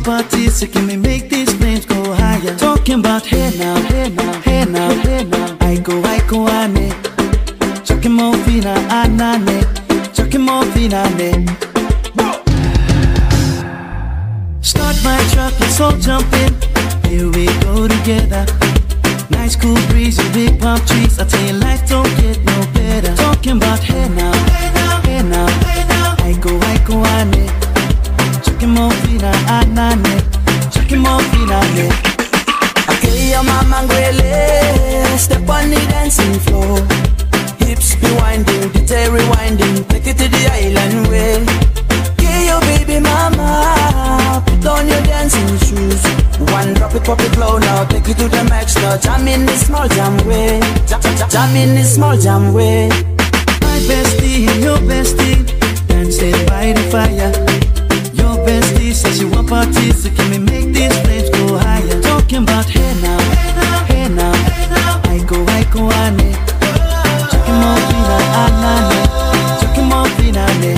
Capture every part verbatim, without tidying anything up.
want parties, so can we make these flames go higher? Talking about hey now, hey now, hey now, hey now. I go, I go, ane. Chucking more fina, anane. Chucking more fina, ane. Start my truck, let's all jump in. Here we go together. Nice cool breeze and big palm trees. I tell you, life don't get no better. Talking about hey now, hey now, hey now, hey now. I go, I go, ane. Chucking more fina, anane. Chucking more fina, ane. Okay, your mama ngwele, step on the dancing floor. Hips be winding, detail rewinding, take it to the island way. Okay, your baby mama, put on your dancing shoes. One drop it, pop it low now, take it to the max now. Jam in the small jam way, jam, jam, jam in the small jam way. My bestie and your bestie, dancing by the fire. Your bestie says you want parties, so can we make these flames go higher? Talking about hey now, hey now, hey now, hey now. I go, I go, ane. Chucking more fina, anane. Chucking more fina, ane.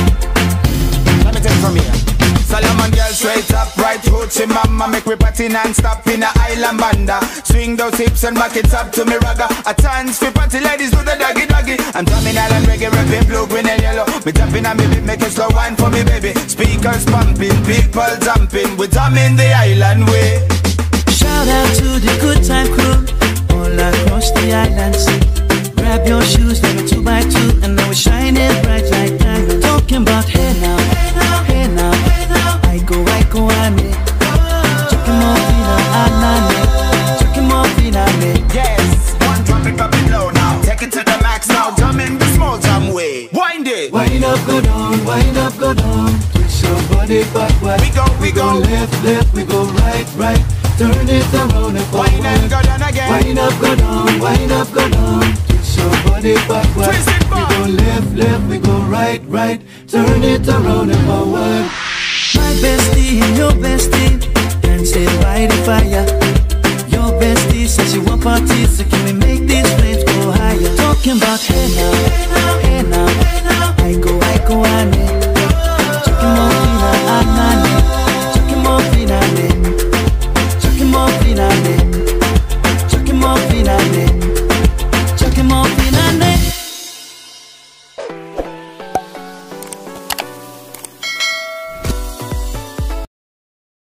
Let me take it from here. Solomon girl straight up, right hoochie mama. Make we party non-stop in a island banda. Swing those hips and back it up to me ragga. A chance for party ladies do the doggy doggy. I'm drumming island reggae, rapping blue, green and yellow. Me jumping on me beat, make a slow wine for me baby. Speakers pumping, people jumping. We drumming the island way. Shout out to the good time crew all across the islands. Grab your shoes, let me two by two, and now we're shining bright like diamonds. Talking about hey now, hey now, hey now, hey now. I go, I go, ane. Chucking more fina, anane. Chucking more fina, ane. Yes, one drop it, drop it low now. Take it to the max now, jump in the small jam way. Wind it. Wind up, go down, wind up, go down. Twist your body backward. We go, we go. Left, left, we go right, right. Turn it around and forward. Wind up, go down again. Wind up, go down, wind up, go down. Twist your body backward. Twist it back. We go left, left, we go right, right. Turn it around and forward. My bestie and your bestie dancing by the fire. Your bestie says you want parties, so can we make these flames go higher? Talking about hey now, hey now, hey now.